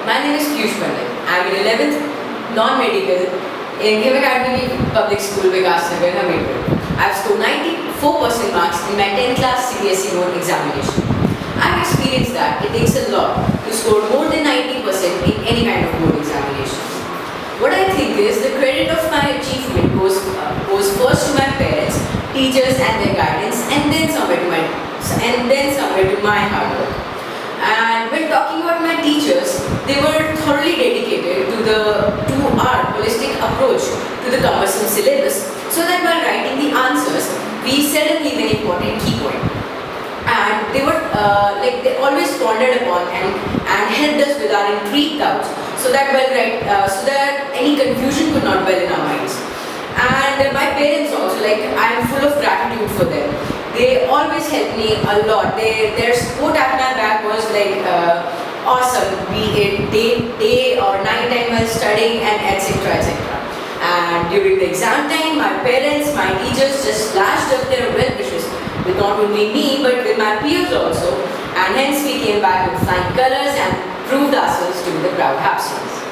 My name is Piyush Pandit. I am in 11th non-medical in Game Academy Public School, Vigasnagar, Hamirpur. I have scored 94% marks in my 10th class CBSE board examination. I have experienced that it takes a lot to score more than 90% in any kind of board examination. What I think is the credit of my achievement goes first to my parents, teachers and their guidance, and then somewhere to my hard work. And when talking about my teachers, they were thoroughly dedicated to our holistic approach to the cumbersome syllabus, so that while writing the answers, we said and leave an important key point. And they were they always pondered upon and helped us with our intrigued doubts, so that any confusion could not dwell in our minds. And my parents also, I am full of gratitude for them. They always helped me a lot. Their support at my back was awesome, be it day or night time while studying, and etc. etc. And during the exam time, my parents, my teachers just flashed up their well wishes with not only me but with my peers also, and hence we came back with flying colors and proved ourselves to be the proud HAPS-VNs.